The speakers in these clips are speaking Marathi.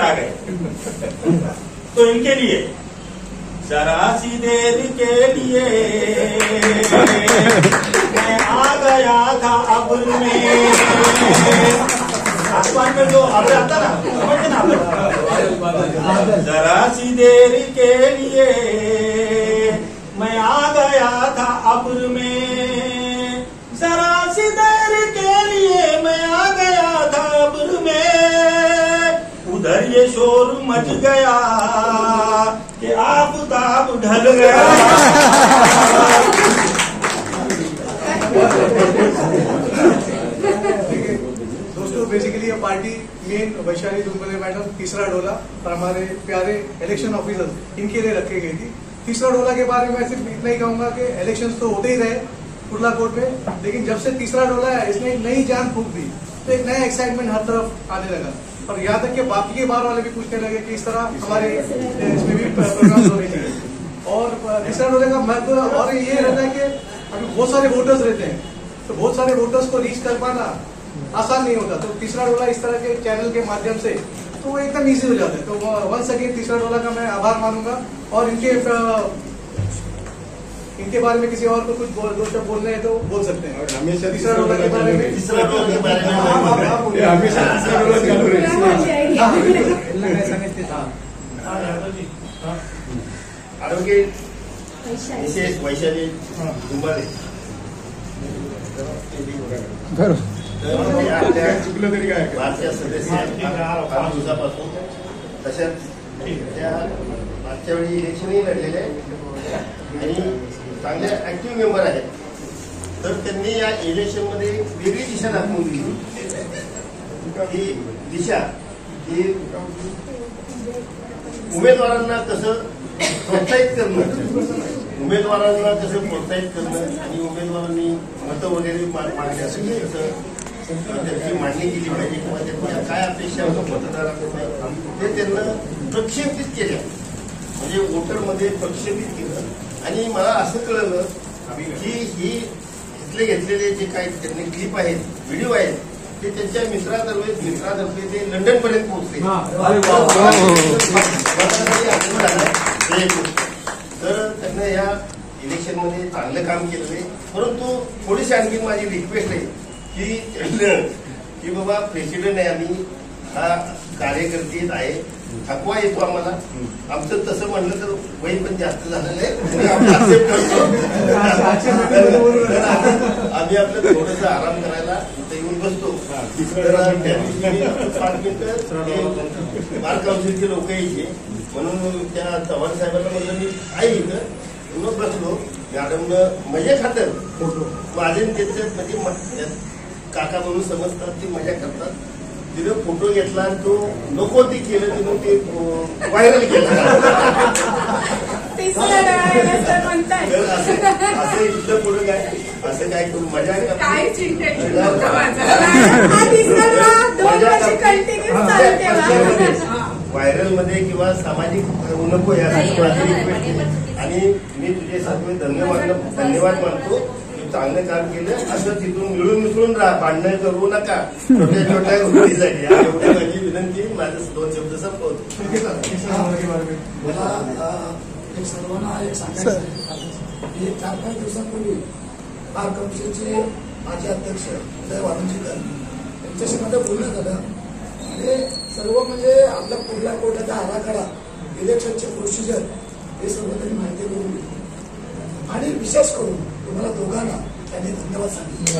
आ गए। तो इनके लिए जरा सी देर के लिए मैं आ गया था अब्र में। आसमान में जो अब्र आता ना, समझते ना अब्र, जरा सी देर के लिए मैं आ गया था अब्र में, जरा सी देर के लिए मैं आ गया था अब्र में। उधर ये शोर मच गया कि आफताब ढल गया। दोस्तों, बेसिकली ये party main Vaishali Dumbale madam तीसरा डोला और हमारे प्यारे इलेक्शन ऑफिसर्स इनके लिए रखी गई थी। तीसरा डोला के बारे में सिर्फ इतना ही कहूंगा कि इलेक्शंस तो होते ही रहे कुर्ला कोर्ट में, लेकिन जब से तीसरा डोला है इसने एक नई जान फूंक दी, तो एक नया एक्साइटमेंट हर तरफ आने लगा। और यहाँ तक कि बाकी के बार वाले भी पूछने लगे कि इस तरह हमारे इसमें भी प्रोग्राम होने चाहिए। और तीसरा डोले का महत्व और ये रहता है कि अभी बहुत सारे वोटर्स रहते हैं, तो बहुत सारे वोटर्स को रीच कर पाना आसान नहीं होता। तो तीसरा डोला इस तरह के चैनल के माध्यम से तो वो एकदम ईजी हो जाता है। तो वंस अगेन तीसरा डोला का मैं आभार मानूंगा। और इनके बारे में किसी और को कुछ दो शब्द बोलने हैं तो बोल सकते हैं। हमेशा तीसरा डोला के बारे में तीसरा डोला के बारे में हमेशा तीसरा डोला चालू आरोग्य विशेष वैशाली दुंबाले चुकलं तरी काय भारतीय सदस्य काही दिवसापासून, तशाच त्या मागच्या वेळी इलेक्शनही लढलेले आणि चांगले ऍक्टिव्ह मेंबर आहेत. तर त्यांनी या इलेक्शनमध्ये वेगळी दिशा दाखवून दिली. ही दिशा ही उमेदवारांना कसं प्रोत्साहित करणं, उमेदवारांना कसं प्रोत्साहित करणं आणि उमेदवारांनी मतं वगैरे मागण्यासाठी कसं त्यांची मांडणी केली पाहिजे किंवा त्यांच्या काय अपेक्षा मतदारांकडून ते त्यांना प्रक्षेपित केल्या, म्हणजे वोटरमध्ये प्रक्षेपित केलं. आणि मला असं कळलं की ही इथले घेतलेले जे काही त्यांनी क्लिप आहेत, व्हिडिओ आहेत, ते त्यांच्या मित्रातर्फे ते लंडन पर्यंत पोहोचले. तर त्यांना या इलेक्शनमध्ये चांगलं काम केलं आहे. परंतु थोडीशी आणखी माझी रिक्वेस्ट आहे की बाबा प्रेसिडेंट आहे आम्ही, हा कार्यकर्ते आहे, थकवा येतो आम्हाला. आमचं तसं म्हणलं तर वय पण जास्त झालेलं आहे, आम्ही आपलं थोडंसं आराम करायला इथं येऊन बसतो. तर 5 मिनिटं बार काउन्सिलचे लोक यायचे, म्हणून त्या चव्हाण साहेबांना म्हणलं मी आहे इथं, मग बसलो. मॅडमनं मजा खातर माझे त्यांचं म्हणजे काका म्हणून समजतात, ती मजा करतात. तिथं फोटो घेतला आणि तो नको ती केलं, तिथून ते व्हायरल केलं. असं इथलं पुढे काय असं काय करू मजा व्हायरल मध्ये किंवा सामाजिक नको यासाठी माझी रिक्वेस्ट. आणि मी तुझ्यासाठी धन्यवाद मानतो. चांगलं काम केलं, असं तिथून मिळून मिसळून राहा, भांडणं करू नका छोट्या छोट्या गोष्टीसाठी. एवढी माझी विनंती, माझे 2 शब्द संपवतो. मला एक सर्वांना एक सांगायचं की 4-5 दिवसांपूर्वी बार काउन्सिलचे माजी अध्यक्ष उदय वाणंजीकर यांच्याशी माझं बोलणं झालं. म्हणजे सर्व म्हणजे आपल्या कुर्ला कोर्टाचा आराखडा, इलेक्शनचे प्रोसिजर हे सर्व त्यांनी माहिती करून दिली. आणि विशेष करून तुम्हाला दोघांना त्यांनी धन्यवाद सांगितले.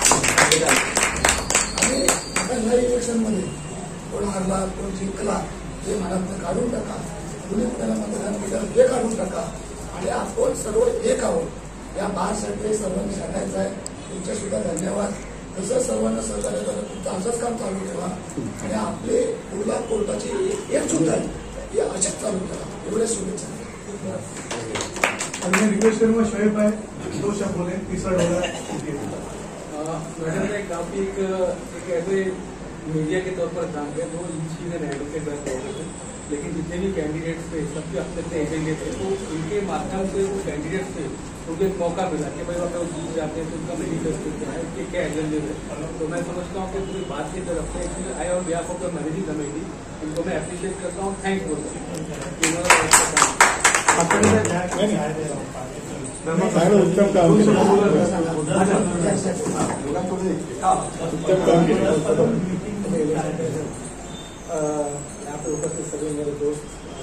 आणि आता या इलेक्शनमध्ये कोण हारला कोण जिंकला हे मनातनं काढून टाका, कुणी कुणाला मतदान केलं हे काढून टाका आणि आपण सर्व एक आहोत या बारसाठी सर्वांनी सांगायचं आहे. तुमच्या सुद्धा धन्यवाद. तसं सर्वांना सहकार्य करा, तुमचं असंच काम चालू ठेवा आणि आपले कुर्ला कोर्टाची एकजूट आहे हे अशाच चालू ठेवा. एवढ्या शुभेच्छा. मैं रिक्वेस्ट करूंगा शोएब भाई 2 शब्द बोले तीसरा डोला. मैडम ने काफी एक ऐसे मीडिया के तौर पर काम किया जो इन एडवोकेट थे, लेकिन जितने भी कैंडिडेट्स थे सबके अपने अपने एजेंडे थे, तो इनके माध्यम से वो कैंडिडेट्स थे उनको एक मौका मिला कि भाई अगर वो जीत जाते हैं तो उनका मैनिफेस्टो क्या है, उनके क्या एजेंडे थे. तो मैं समझता हूँ कि पूरी बात की तरफ से I on behalf of the managing committee उनको मैं अप्रिशिएट करता हूँ, थैंक्स बोलता हूँ। उत्तम काम केलं. उत्तम काम केलं. यहाँ पे उपस्थित सभी मेरे दोस्त,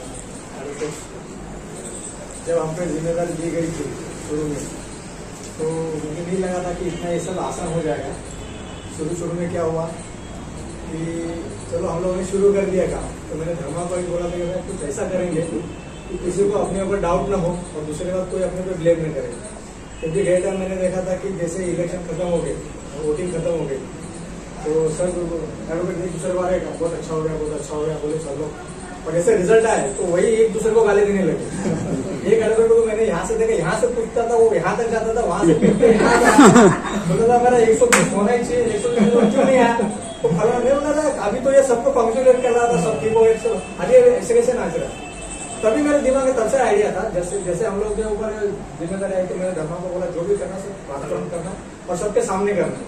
जब हम पे जिम्मेदारी दी गई थी शुरू में, तो मुझे नहीं लगा था कि इतना ये सब आसान हो जाएगा. शुरू में क्या हुआ कि चलो हम लोगों ने शुरू कर दिया काम, तो मैंने धर्मा को ही बोला था कि भाई कुछ ऐसा करेंगे कि किसी को अपने ऊपर डाउट ना हो और दूसरी बात कोई अपने पे ब्लेम नहीं करे. क्योंकि डेटा मैंने देखा था कि जैसे इलेक्शन खत्म हो गए, वोटिंग खत्म हो गई, तो सर एडवोकेट एक दूसरे बारे का बहुत अच्छा हो गया बोले चलो, और जैसे रिजल्ट आए तो वही एक दूसरे को गाली देने लगे. एक एडवोकेट को मैंने यहाँ से देखा, यहाँ से पूछता था, वो यहाँ तक जाता था, वहां से बोलता था मेरा 120 होना ही चाहिए, 120 क्यों नहीं आया. तो फला नहीं बोला था, अभी तो ये सबको कॉन्ग्रेचुलेट कर रहा था, सब ठीक हो, अरे ऐसे कैसे नाच रहा. तभी मेरे दिमाग में तब से आइडिया था, जैसे हम लोग के ऊपर जिम्मेदारी आई, तो मैंने धर्मा को बोला जो भी करना सब वातावरण करना और सबके सामने करना.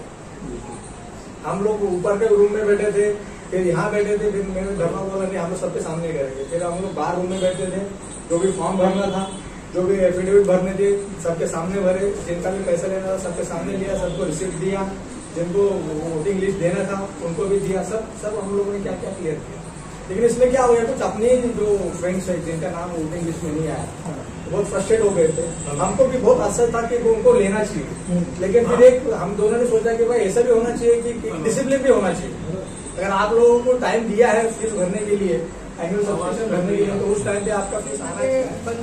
हम लोग ऊपर के रूम में बैठे थे, फिर यहाँ बैठे थे, फिर मैंने धर्मा बोला नहीं हम लोग सबके सामने करेंगे. फिर हम लोग बाहर रूम में बैठे थे, जो भी फॉर्म भरना था, जो भी एफिडेविट भरने थे, सबके सामने भरे, जिनका भी पैसा लेना था सबके सामने लिया, सबको रिसिप्ट दिया, जिनको वोटिंग लिस्ट देना था उनको भी दिया. सब हम लोगों ने क्या क्या क्लियर किया. लेकिन इसमें क्या हो गया, कुछ अपने जो फ्रेंड्स है जिनका नाम वोटिंग लिस्ट में नहीं आया, बहुत फ्रस्ट्रेट हो गए थे. हमको भी बहुत असर था कि उनको लेना चाहिए, लेकिन फिर एक हम दोनों ने सोचा कि भाई ऐसा भी होना चाहिए कि डिसिप्लिन भी होना चाहिए. अगर आप लोगों को टाइम दिया है फीस भरने के लिए, एनुअल सब्सक्रिप्शन भरने के लिए, तो उस टाइम पे आपका फीस आना चाहिए.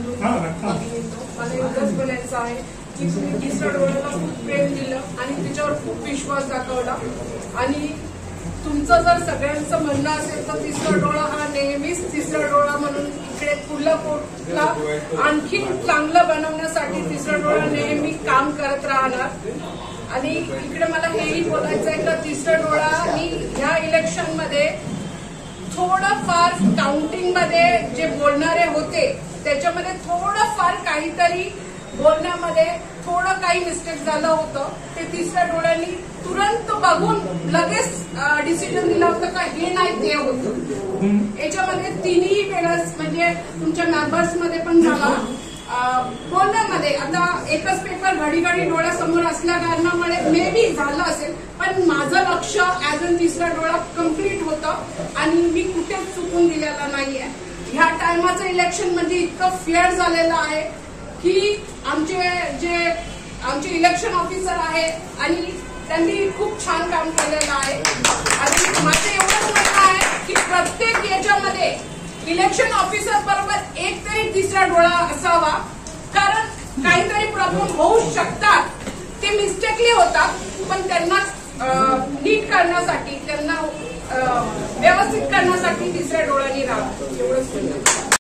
मला एवढंच बोलायचं आहे की तुम्ही तिसऱ्या डोळ्याला खूप प्रेम दिलं आणि त्याच्यावर खूप विश्वास दाखवला. आणि तुमचं जर सगळ्यांचं म्हणणं असेल तर तिसरा डोळा हा नेहमीच तिसरा डोळा म्हणून इकडे कोल्हापूरला आणखी चांगलं बनवण्यासाठी तिसरा डोळा नेहमी काम करत राहणार. आणि इकडे मला हेही बोलायचं आहे का तिसरा डोळा आणि ह्या इलेक्शन मध्ये थोडंफार काउंटिंग मध्ये जे बोलणारे होते त्याच्यामध्ये थोडंफार काहीतरी बोलण्यामध्ये थोडं काही मिस्टेक झालं होतं. ते तिसऱ्या डोळ्यांनी तुरंत बघून लगेच डिसिजन दिला होता का हे नाही ते होतं. याच्यामध्ये तिन्ही वेळेस म्हणजे तुमच्या मेंबर्समध्ये पण झाला, बोलण्यामध्ये आता एकच पेपर घडी डोळ्यासमोर असल्या कारणामुळे मे बी झालं असेल, पण माझं लक्ष ऍज अ तिसरा डोळा कम्प्लीट होतं आणि मी कुठेच चुकून दिलेला नाहीये. ह्या टायमाचं इलेक्शन म्हणजे इतकं फेअर झालेलं आहे की आमचे इलेक्शन ऑफिसर आहे आणि त्यांनी खूप छान काम केलेलं आहे. आणि माझं एवढंच म्हणणं आहे की प्रत्येक याच्यामध्ये इलेक्शन ऑफिसर बरोबर एक तरी तिसरा डोळा असावा, कारण काहीतरी प्रॉब्लेम होऊ शकतात, ते मिस्टेकली होतात, पण त्यांना नीट करण्यासाठी त्यांना व्यवस्थित करण्यासाठी तिसऱ्या डोळ्यांनी राहा. एवढंच